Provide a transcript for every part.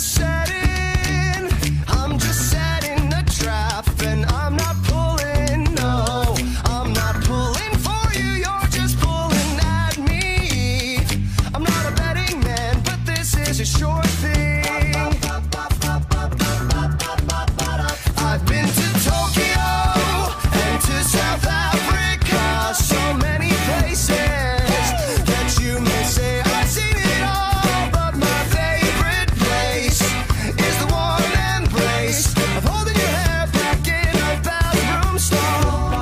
just setting a trap, and I'm not pulling, no, I'm not pulling for you, you're just pulling at me. I'm not a betting man, but this is a sure thing. I've been to Tokyo and to South Africa, so many places that you may say I've seen it all, but my favorite place is the warm embrace of holding your hair back in a bathroom stall.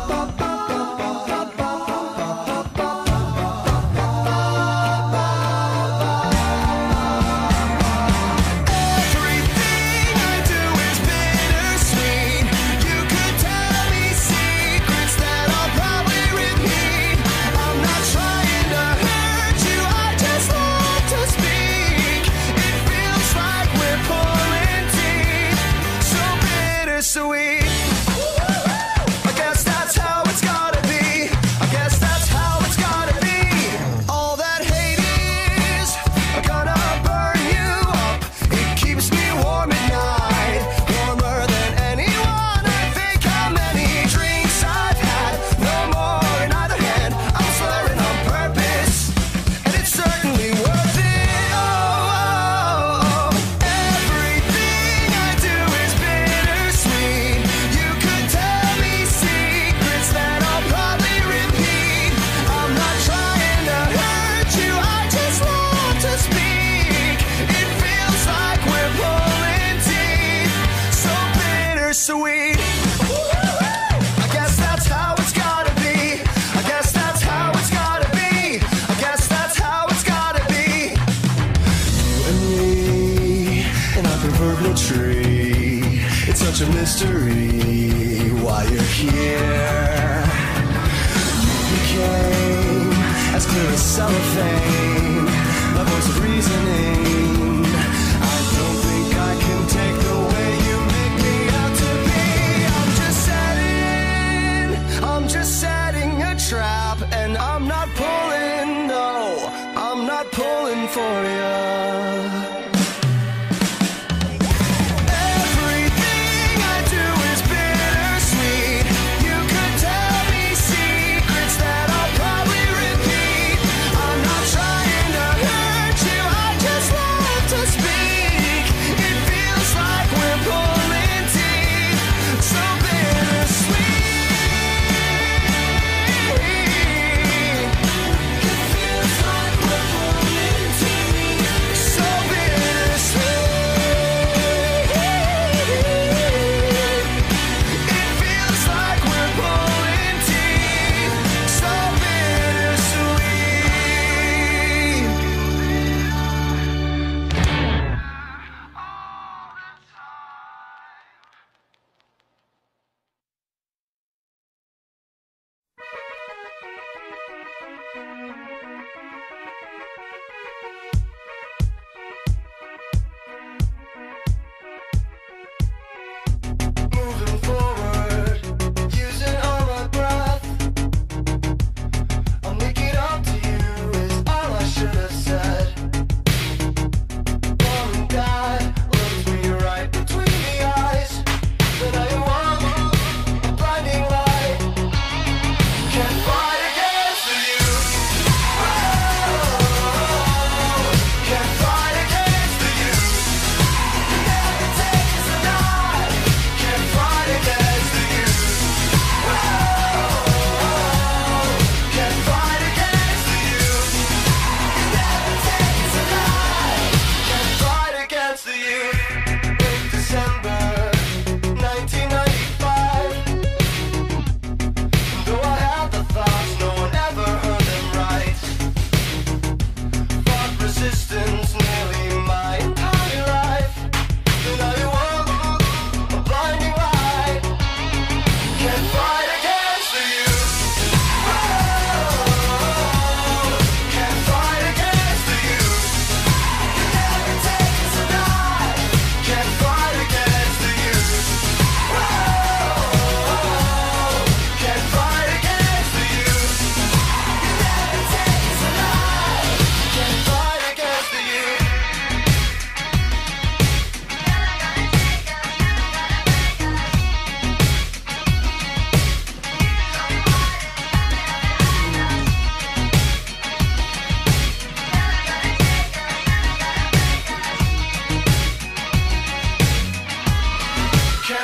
Everything I do is bittersweet. You could tell me secrets that I'll probably repeat. I'm not trying to hurt you, I just want to speak. It feels like we're pulling teeth, so bittersweet. I guess that's how it's gotta be. I guess that's how it's gotta be. All that hate is gonna burn you up. It keeps me warm at night, warmer than anyone. I think how many drinks I've had, no more in either hand. I'm slurring on purpose, and it's certainly worth it. Oh, everything I do is bittersweet. You could tell me secrets that I'll probably repeat. I'm not trying to hurt you, I just want to speak. It feels like we're pulling teeth, so bittersweet. I guess that's how it's gotta be. I guess that's how it's gotta be. I guess that's how it's gotta be. You and me in our proverbial tree. It's such a mystery why you're here. You became as clear as cellophane, my voice of reasoning. I don't think I can take the way you make me out to be. I'm just setting a trap, and I'm not pulling, no, I'm not pulling for ya. Everything I do is bittersweet. You could tell me secrets that I'll probably repeat. I'm not trying to hurt you, I just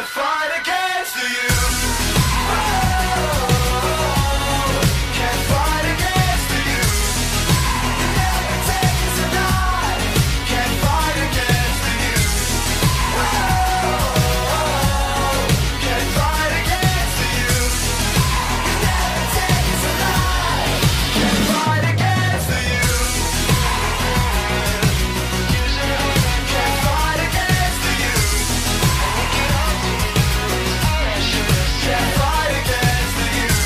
can't fight against the youth. Can't fight against the youth. You never take us alive. Can't fight against the youth. Can't fight against the youth. You never take us alive. Can't fight against the youth. Can't fight against the youth. Can't fight against the youth.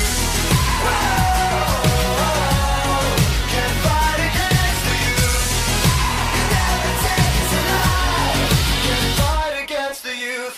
Can't fight against the youth. You never take us alive. Can't fight against the youth.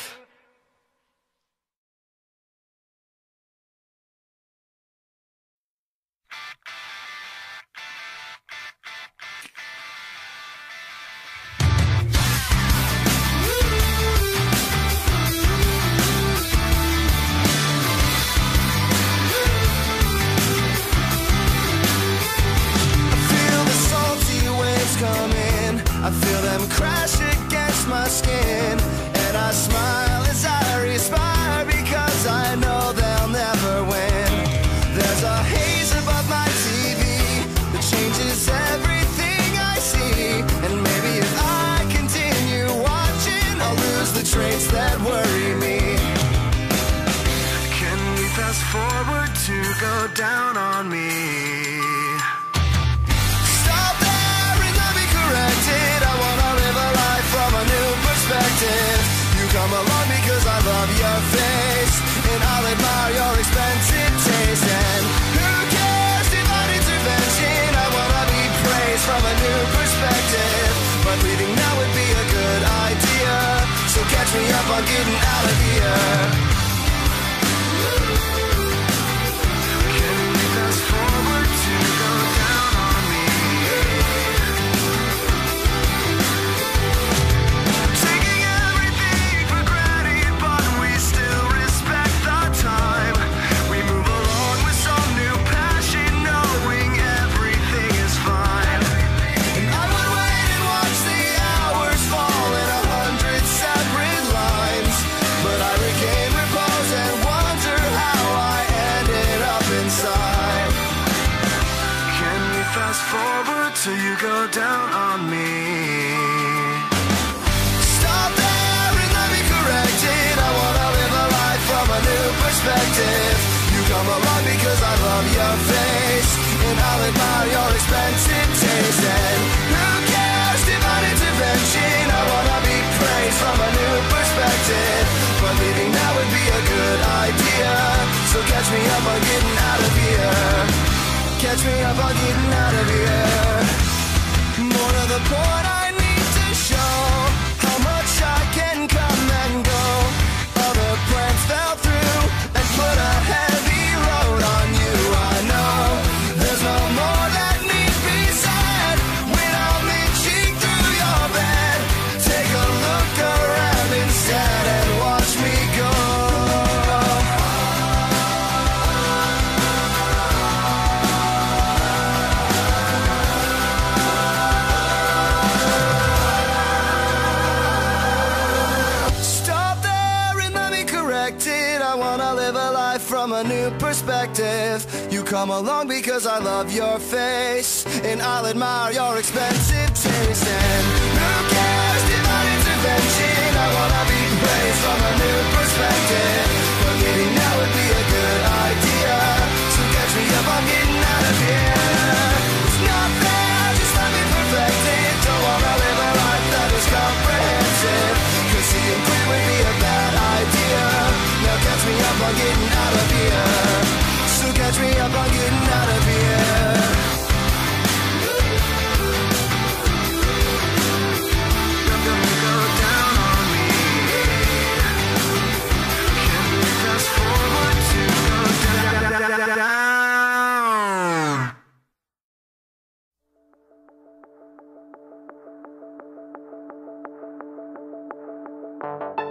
I feel them crash against my skin, and I smile as I respire because I know they'll never win. There's a haze above my TV that changes everything I see, and maybe if I continue watching, I'll lose the traits that worry me. Can we fast forward to go down on me? You come along because I love your face, and I'll admire your expensive taste. And who cares, divine intervention? I wanna be praised from a new perspective, but leaving now would be a good idea, so catch me up on getting out of here. Can we fast forward to go down on me? Till you go down on me. Stop there and let me correct it. I wanna live a life from a new perspective. You come along because I love your face, and I'll admire your expensive taste. And who cares, divine intervention? I wanna be praised from a new perspective, but leaving now would be a good idea, so catch me up on getting out of here. Catch me up on getting out of here. More to the point, I need to show how much I can come and go. Other plans fell through and put a heavy load on you. I know there's no more that need be said when I'm itching through your bed. Take a look around instead and watch me go. I wanna live a life from a new perspective. You come along because I love your face, and I'll admire your expensive taste. And who cares, divine intervention? I wanna be praised from a new perspective, but leaving now would be a good idea, so catch me up on getting out of here. It's not fair, just let me perfect it. Don't wanna live a life that is comprehensive, 'cause seeing clear would be a bad idea. Now catch me up on getting out of here, so catch me up on getting out of here. Don't go down on me. Can we fast forward to go down?